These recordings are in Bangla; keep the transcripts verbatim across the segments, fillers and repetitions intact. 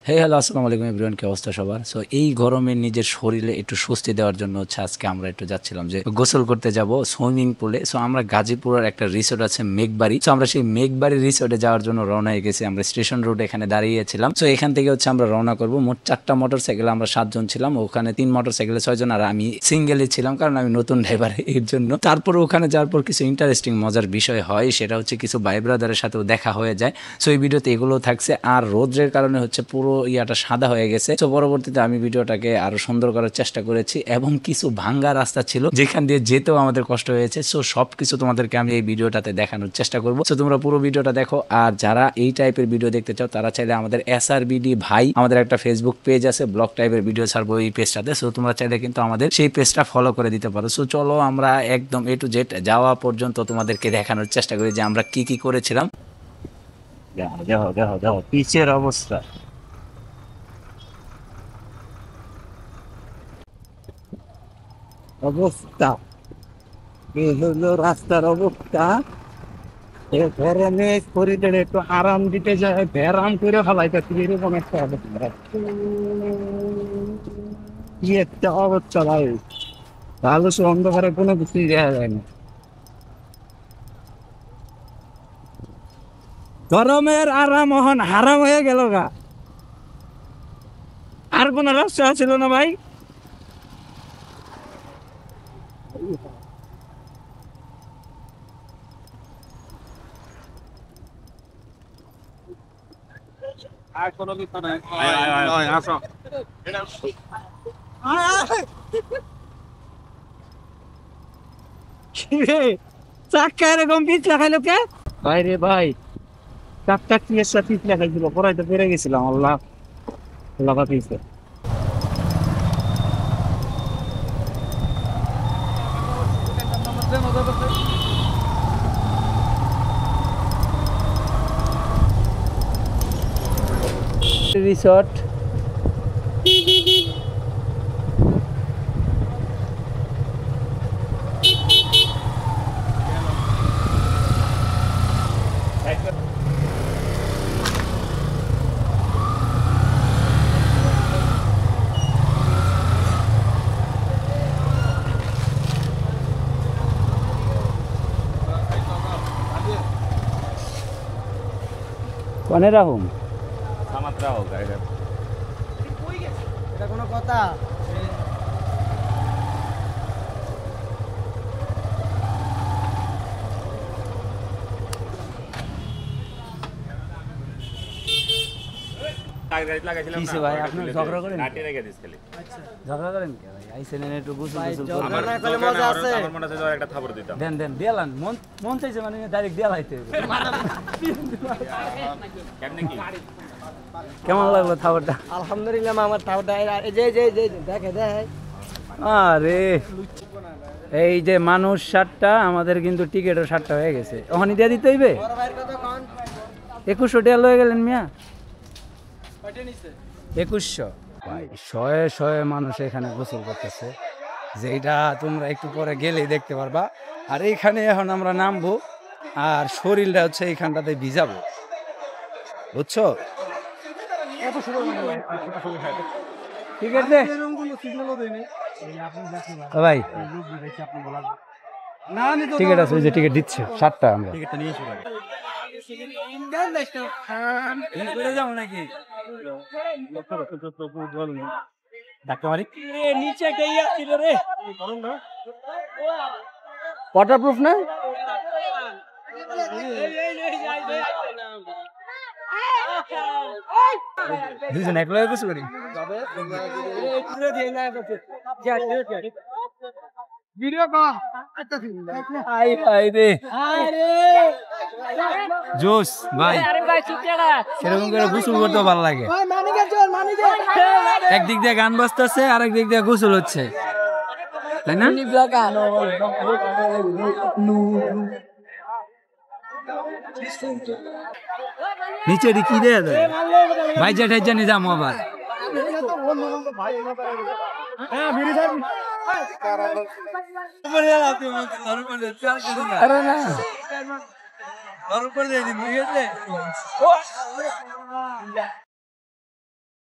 হে হ্যালো আসসালামু আলাইকুম এভরিওয়ান, কি অবস্থা সবার? সো এই গরমে নিজের শরীরে একটু স্বস্তি দেওয়ার জন্য হচ্ছে আজকে আমরা একটু যাচ্ছিলাম যে গোসল করতে যাব সুইমিং পুলে। সো আমরা গাজীপুরের একটা রিসোর্ট আছে মেঘবাড়ি, সো আমরা সেই মেঘবাড়ি রিসোর্টে যাওয়ার জন্য রওনা হয়ে গেছি। আমরা স্টেশন রোড এখানে দাঁড়িয়েছিলাম। সো এখান থেকে হচ্ছে আমরা রওনা করব। মোট চারটা মোটর সাইকেল, আমরা সাতজন ছিলাম, ওখানে তিন মোটর সাইকেলে ছয়জন, আর আমি সিঙ্গেলই ছিলাম কারণ আমি নতুন ড্রাইভার এর জন্য। তারপর ওখানে যাওয়ার পর কিছু ইন্টারেস্টিং মজার বিষয় হয়, সেটা হচ্ছে কিছু ভাই ব্রাদারের সাথেও দেখা হয়ে যায়। সো এই ভিডিওতে এগুলো থাকছে। আর রোদ্রের কারণে হচ্ছে পুরো ইয়াটা সাদা হয়ে গেছে। তো পরবর্তীতে আমি ভিডিওটাকে আরো সুন্দর করার চেষ্টা করেছি এবং কিছু ভাঙ্গা রাস্তা ছিল যেখান দিয়ে যেতেও আমাদের কষ্ট হয়েছে। সো সবকিছু তোমাদেরকে আমি এই ভিডিওটাতে দেখানোর চেষ্টা করবো। তো তোমরা পুরো ভিডিওটা দেখো। আর যারা এই টাইপের ভিডিও দেখতে চাও তারা চাইলে আমাদের এস আর বিডি ভাই, আমাদের একটা ফেসবুক পেজ আছে, ব্লগ টাইপের ভিডিও ছাড়বো এই পেজটাতে। সো তোমরা চাইলে কিন্তু আমাদের সেই পেজটা ফলো করে দিতে পারো। সো চলো আমরা একদম এ টু জেড যাওয়া পর্যন্ত তোমাদেরকে দেখানোর চেষ্টা করি যে আমরা কি কি করেছিলাম। দেখো দেখো দেখো দেখো পিচের অবস্থা। অবস্থা এই হলো রাস্তার অবস্থা। এ গরমে শরীরে একটু আরাম দিতে যায়, ব্যারাম করে ফেলাইতেছি, এরকম একটা অবস্থা। কি একটা অবস্থা ভাই, তাহলে সে অন্ধকারে কোনো কিছুই দেখা যায় না। গরমের আরাম হন হারাম হয়ে গেল গা। আর কোন রাস্তা ছিল না ভাই? আর কোনো কিছু নাই। আয় আয় আয় আসো। চাক্কা এরকম পিছলা খাইলো কে ভাই? রে ভাই, চাক্কা কি এসে পিছলা খাইছিল, পড়াইতে পেরে গেছিলাম। আল্লাহ আল্লাহ বাঁচিয়েছে। রিসর্ট কনে রাহুম সামাত্রা হোক এটা এটা কোনো কথা? গাড়ি লাগাইছিলাম কিসে ভাই, আপনি ঝগড়া করেন? লাঠি রেখে দিস খালি আচ্ছা, ঝগড়া করেন কে ভাই? আইছেন এনে একটু গোসল ভাই, গোসল ঝগড়া করবেন। না করলে মজা আছে। আমার মনে আছে যে একটা থাপড় দিতাম। দেন দেন দেলান, মন মন চাইছে মানে ডাইরেক্ট দেলাইতে হবে। কেমনে কি কেমন লাগলো থাবরটা? আলহামদুলিল্লাহ আমার তাওটা এই যে যে যে দেখে দেখ। আরে এই যে মানুষ ষাটটা, আমাদের কিন্তু টিকিটও ষাটটা হয়ে গেছে। ওখানে দিয়ে দিতে হইবে। একুশশো টাকা লয়ে গেলেন মিয়া, একুশশো। ভাই শয়ে শয়ে মানুষ এখানে গোসল করতেছে, যেটা তোমরা একটু পরে গেলেই দেখতে পারবা। আর এইখানে এখন আমরা নামবো, আর শরীরটা হচ্ছে এইখানটাতে ভিজাবো, বুঝছো? ঠিক আছে ভাই, টিকিট আছে, ওই যে টিকিট দিচ্ছে সাতটা, আমরা টিকিটটা নিয়ে এসে যাবো নাকি? ওয়াটারপ্রুফ না? দুজন এক লগে কিছু করি ভিডিও কল আই ভাই রে, জোস ভাই। সেরকম করে গোসল করতে ভালো লাগে। একদিক দিয়ে গান বাজতেছে আর একদিক দিয়ে গোসল হচ্ছে, তাই না? নিচে কি দেয় ভাই? জেঠাই জানি যাবো আবার। अरे ना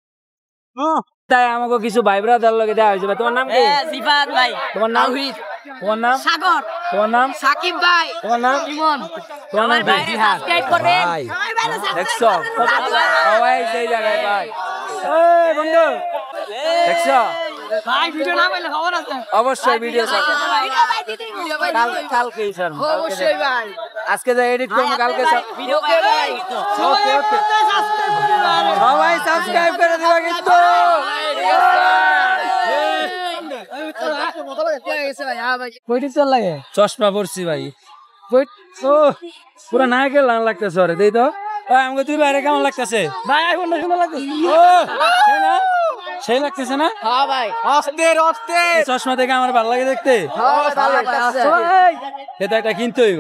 তাই আমাকে কিছু ভাই ব্রাদার লগে দেওয়া হয়েছে ভাই। তোমার নাম কি? সিফাত ভাই, তোমার নাম? তাওহীদ, তোমার নাম? সাগর, তোমার নাম? সাকিব ভাই, তোমার নাম? ইমন। তোমার নাম কি? জিহাদ। সাবস্ক্রাইব করবেন। ভাই সবাই ভালো দেখছো সাবস্ক্রাইব করবেন। সবাই সেই জায়গায় ভাই। এই বন্ধু দেখছো ভাই ভিডিও না পাইলে খবর আছে। অবশ্যই ভিডিও ছাড়ো। ভিডিও ভাই দিতেই ভিডিও ভাই কাল দিতেই। কালকেই ছাড়বো। অবশ্যই ভাই। আজকে যা এডিট করবো কালকে ছাড়বো। ভিডিও ওকে ভাই। ওকে ওকে সাবস্ক্রাইব করবেন ভাই। সবাই সাবস্ক্রাইব করে দিবা কিন্তু। কইটি চল লাগে চশমা পরছি ভাই। ও পুরা নায়কের লান লাগতেছে ওরে দেই তো। ওই আমাকে তুই বাইরে কেমন লাগতেছে? ভাই আইফোনটা সুন্দর লাগতেছে ও সেই না সেই লাগতেছে না? হ্যাঁ ভাই। অস্থির অস্থির এই চশমা দেখে আমার ভালো লাগে দেখতে। হ্যাঁ ভালো লাগছে। এটা একটা কিনতে হইব।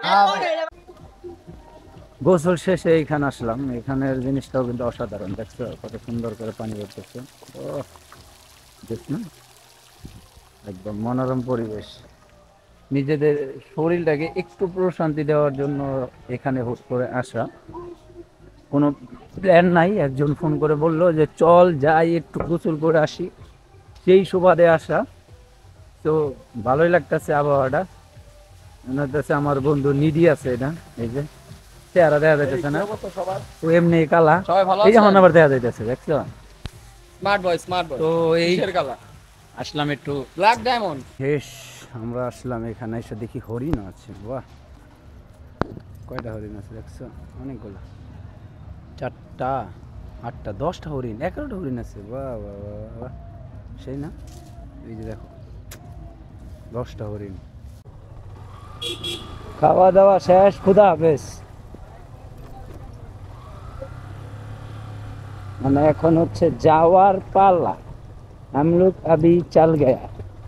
গোসল শেষে এইখানে আসলাম, এখানের জিনিসটাও কিন্তু অসাধারণ। দেখছো কত সুন্দর করে পানি পড়তেছে। ও দেখ না একদম মনোরম পরিবেশ। নিজেদের শরীরটাকে একটু প্রশান্তি দেওয়ার জন্য এখানে হুট করে আসা, কোনো প্ল্যান নাই। একজন ফোন করে বললো যে চল যাই একটু গোসল করে আসি, সেই সুবাদে আসা। তো ভালোই লাগতেছে আবহাওয়াটা। মনে হচ্ছে আমার বন্ধু নিডি আছে, এটা এই যে চেহারা দেখা যাইতেছে না, ও এমনি কালা, এই যেমন আবার দেখা যাইতেছে দেখছো। স্মার্ট বয় স্মার্ট বয় তো এই কালা আসলাম একটু ব্ল্যাক ডায়মন্ড শেষ, আমরা আসলাম এখানে এসে দেখি হরিণ আছে। বাহ কয়টা হরিণ আছে দেখছো? অনেকগুলো, চারটা আটটা দশটা হরিণ, এগারোটা হরিণ আছে। বাহ বাহ বাহ বাহ, সেই না? এই যে দেখো দশটা হরিণ। খাওয়া দাওয়া শেষ, খুদা হাফেজ। মানে এখন হচ্ছে যাওয়ার পালা, हम लोग अभी चल गया।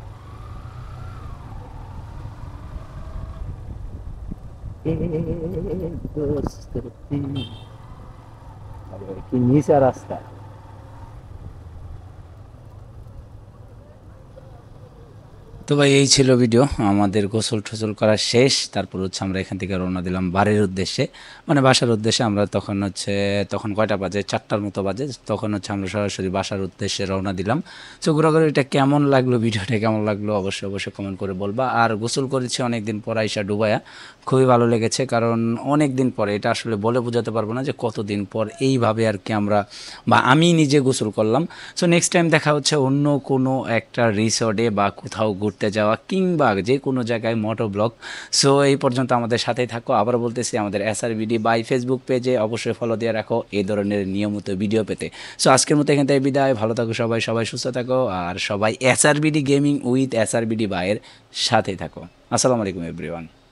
কি নিচা রাস্তা। তো ভাই এই ছিল ভিডিও। আমাদের গোসল টোসল করা শেষ, তারপর হচ্ছে আমরা এখান থেকে রওনা দিলাম বাড়ির উদ্দেশ্যে, মানে বাসার উদ্দেশ্যে। আমরা তখন হচ্ছে তখন কয়টা বাজে, চারটার মতো বাজে। তখন হচ্ছে আমরা সরাসরি বাসার উদ্দেশ্যে রওনা দিলাম। তো ঘোরাঘুরিটা কেমন লাগলো, ভিডিওটা কেমন লাগলো অবশ্যই অবশ্যই কমেন্ট করে বলবা। আর গোসল করেছি অনেকদিন পর আইসা ডুবাইয়া, খুবই ভালো লেগেছে। কারণ অনেক দিন পরে, এটা আসলে বলে বোঝাতে পারবো না যে কতদিন পর এইভাবে আর কি আমরা বা আমি নিজে গোসল করলাম। সো নেক্সট টাইম দেখা হচ্ছে অন্য কোনো একটা রিসর্টে বা কোথাও ঘুরতে যাওয়া কিংবা যে কোনো জায়গায় মোটো ব্লগ। সো এই পর্যন্ত আমাদের সাথেই থাকো। আবার বলতেছি, আমাদের এসআরবিডি বাই ফেসবুক পেজে অবশ্যই ফলো দিয়ে রাখো এই ধরনের নিয়মিত ভিডিও পেতে। সো আজকের মতো এখান থেকে বিদায়, ভালো থাকো সবাই, সবাই সুস্থ থাকো, আর সবাই এসআরবিডি গেমিং উইথ এসআরবিডি বাইয়ের সাথেই থাকো। আসসালামু আলাইকুম এভরিওয়ান।